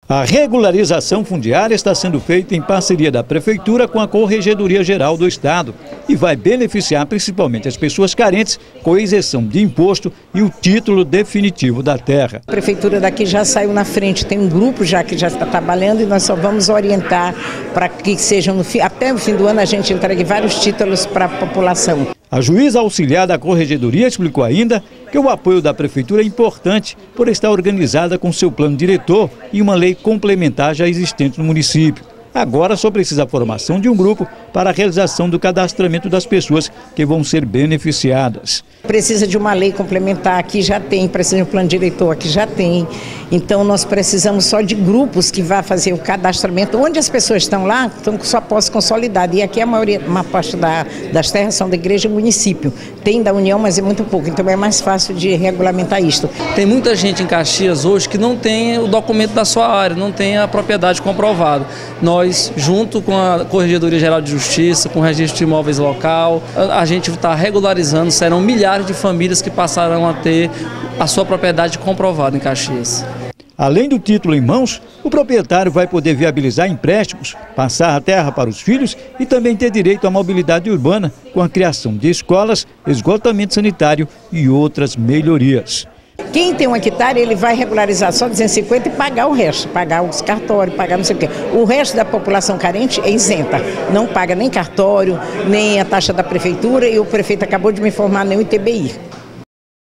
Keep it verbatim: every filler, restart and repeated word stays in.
A regularização fundiária está sendo feita em parceria da Prefeitura com a Corregedoria Geral do Estado e vai beneficiar principalmente as pessoas carentes com isenção de imposto e o título definitivo da terra. A Prefeitura daqui já saiu na frente, tem um grupo já que já está trabalhando e nós só vamos orientar para que sejam, no fim, até o fim do ano a gente entregue vários títulos para a população. A juíza auxiliar da Corregedoria explicou ainda que o apoio da Prefeitura é importante por estar organizada com seu plano diretor e uma lei complementar já existente no município. Agora só precisa a formação de um grupo para a realização do cadastramento das pessoas que vão ser beneficiadas. Precisa de uma lei complementar, aqui já tem, precisa de um plano diretor, aqui já tem. Então nós precisamos só de grupos que vá fazer o cadastramento. Onde as pessoas estão lá, estão com sua posse consolidada. E aqui a maioria, uma parte da, das terras são da igreja e município. Tem da União, mas é muito pouco, então é mais fácil de regulamentar isto. Tem muita gente em Caxias hoje que não tem o documento da sua área, não tem a propriedade comprovada. Nós, junto com a Corregedoria Geral de Justiça, com o Registro de Imóveis Local, a, a gente está regularizando, serão milhares de famílias que passarão a ter a sua propriedade comprovada em Caxias. Além do título em mãos, o proprietário vai poder viabilizar empréstimos, passar a terra para os filhos e também ter direito à mobilidade urbana com a criação de escolas, esgotamento sanitário e outras melhorias. Quem tem um hectare, ele vai regularizar só duzentos e cinquenta e pagar o resto, pagar os cartórios, pagar não sei o quê. O resto da população carente é isenta, não paga nem cartório, nem a taxa da prefeitura e o prefeito acabou de me informar nem o I T B I.